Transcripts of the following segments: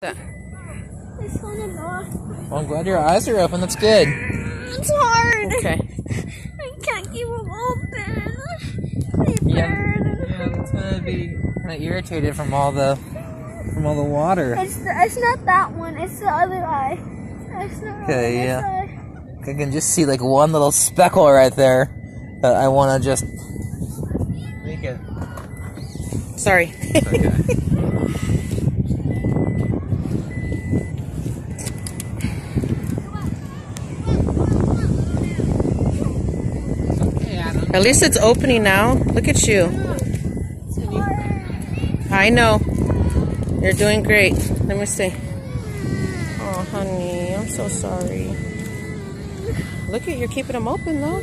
that? It's kind of not. Well, I'm glad your eyes are open. That's good. It's hard. Okay. I can't keep them open. They Yeah, burn. it's gonna be kind of irritated from all the water. It's not that one. It's the other eye. It's not Okay, this yeah. eye. I can just see like one little speckle right there that I want to just make it. Sorry. Okay. At least it's opening now. Look at you. I know. You're doing great. Let me see. Oh, honey, I'm so sorry. Look at you're keeping them open though.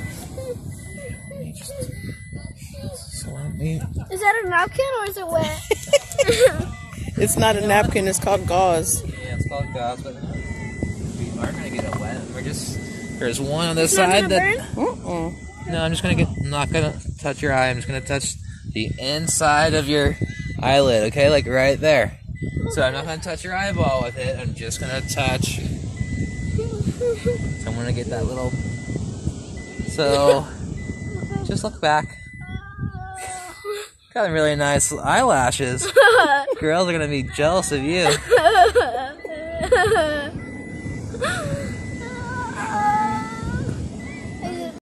Is that a napkin or is it wet? It's not a napkin. It's called gauze. Yeah, it's called gauze, but we are gonna get it wet. There's one on this side that. No, I'm not gonna touch your eye. I'm just gonna touch the inside of your eyelid. Okay, like right there. So I'm not gonna touch your eyeball with it. I'm just gonna touch. So I'm gonna get that little. So just look back. Got really nice eyelashes. Girls are gonna be jealous of you.